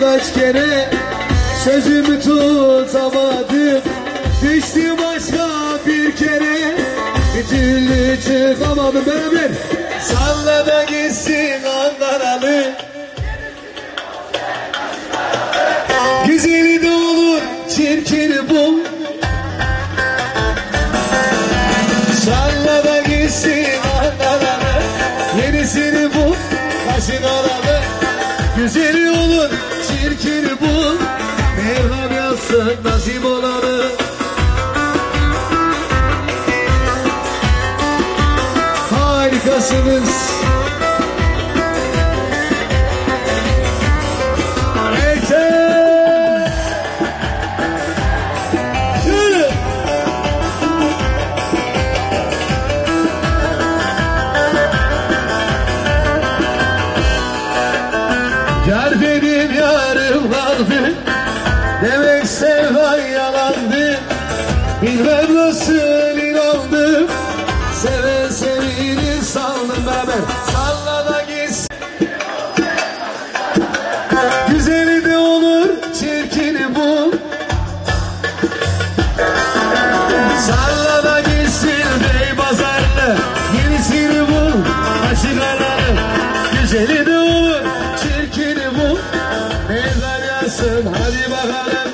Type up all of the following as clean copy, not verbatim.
kaç kere, sözümü tutamadım. Düştüm başka bir kere, bir türlü çıkamadım. Beraber salla da gitsin Ankaralı. Güzeli de olur, çirkini bul. Salla da gitsin Ankaralı. Yenisini bul, kaşın aralı. Güzeli olur, çirkini bul. Mevlam yazsın nasip olanı. Harikasınız. Yar dedim yarım kaldı, demek sevdan yalandı. Bilmem nasıl inandım, seven sevilir sandım. Beraber salla da gitsin. Güzeli de olur, çirkini bul. Salla da gitsin bey pazarlı. Yenisini bul, aşık aralı. Güzeli de olur, çirkini bul. Mevlam yazsın, hadi bakalım.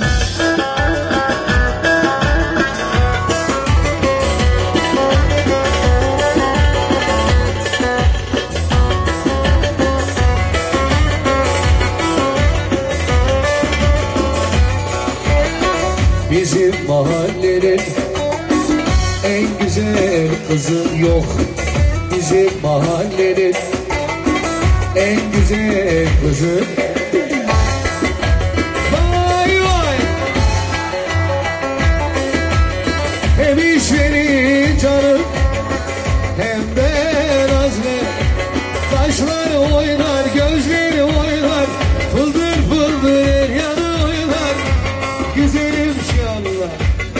Bizim mahallenin en güzel kızı yok. Bizim mahallenin en güzel kızı. Vay vay. Hem işveri canım, hem de nazlı. Kaşları oynar, gözleri oynar, fıldır fıldır yanı oynar. Güzelim şallah.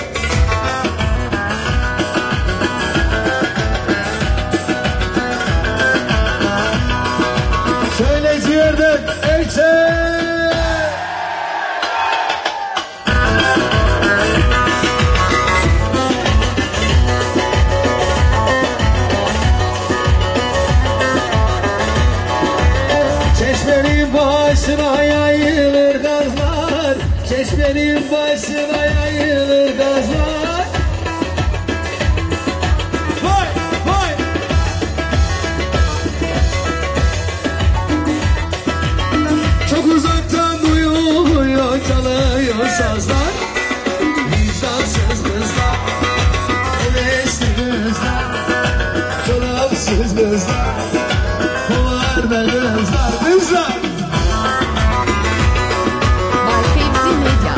Şöyle ciğerden elçe. Çeşmenin başına yayılır gazlar, çeşmenin başına yayılır gazlar. Vay vay. Çok uzaktan duyuluyor, çalıyor sazlar. Vicdansız kızlar, hevesli kızlar, çorapsız kızlar, kovarda kızlar, kızlar. Fevzi Medya.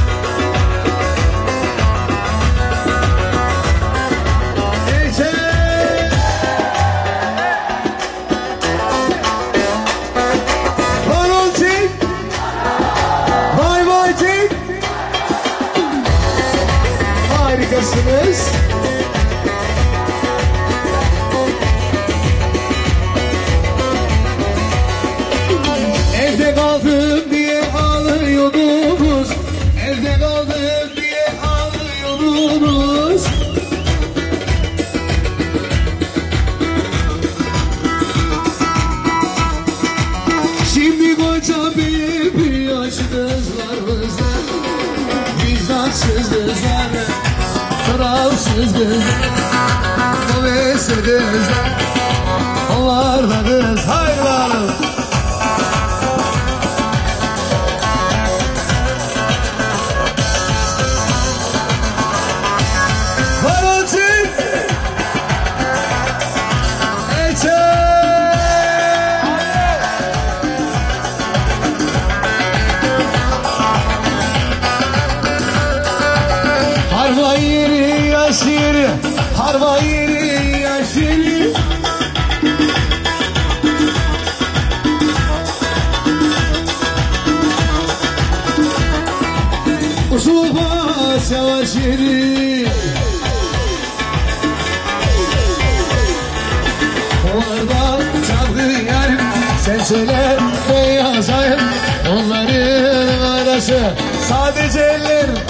Harikasınız. Evde kaldım diye ağlıyordunuz, evde kaldım diye ağlıyordunuz. Şimdi koca bir yaş kızlarımızda, vicdansız kızlar, tarafsız kızlar, kuvvetsiz kızlar, onlar da kız hayranım. Varotin Ece. Harva yeri yaş yeri, harva yeri yaş yeri. Usul bas yavaş yeri. Onlardan çaldı yarim, sen söyle ne yazayım onları. burası. Sadece eller.